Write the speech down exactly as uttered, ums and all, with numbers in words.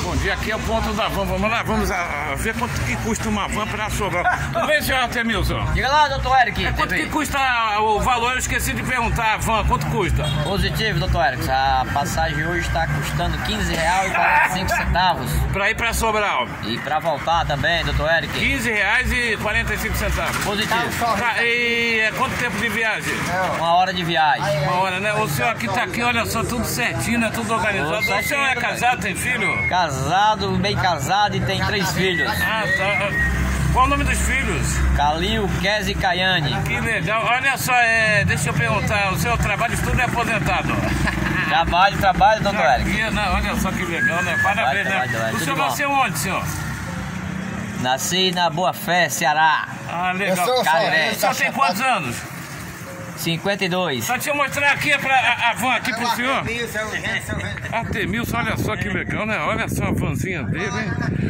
Bom dia, aqui é o ponto da van. Vamos lá, vamos a, a ver quanto que custa uma van para Sobral. Tudo bem, senhor Artemilson? Diga lá, doutor Eric. É, quanto que custa o valor? Eu esqueci de perguntar, a van, quanto custa? Positivo, doutor Eric. A passagem hoje está custando quinze reais e quarenta e cinco centavos. Para ir para Sobral? E para voltar também, doutor Eric? quinze reais e quarenta e cinco centavos. Positivo. Tá, e é quanto tempo de viagem? Uma hora de viagem. Uma hora, né? O senhor aqui tá aqui, olha só, tudo certinho, né? Tudo organizado. O senhor é casado, tem filho? Casado, bem casado e tem três filhos. Ah, tá. Qual o nome dos filhos? Calil, Kese e Caiane. Que legal. Olha só, é, deixa eu perguntar, o seu trabalho de tudo é aposentado? Trabalho, trabalho, doutor Eric. Aqui, não, olha só que legal, né? Parabéns, Trabalho, né? trabalho, O senhor tudo nasceu onde, senhor? Nasci na Boa Fé, Ceará. Ah, legal. Eu sou Caré. O senhor tem quantos anos? cinquenta e dois. Só deixa eu mostrar aqui pra, a, a van aqui pro senhor. Artemilson, olha só que legal, né? Olha só a vanzinha dele, hein?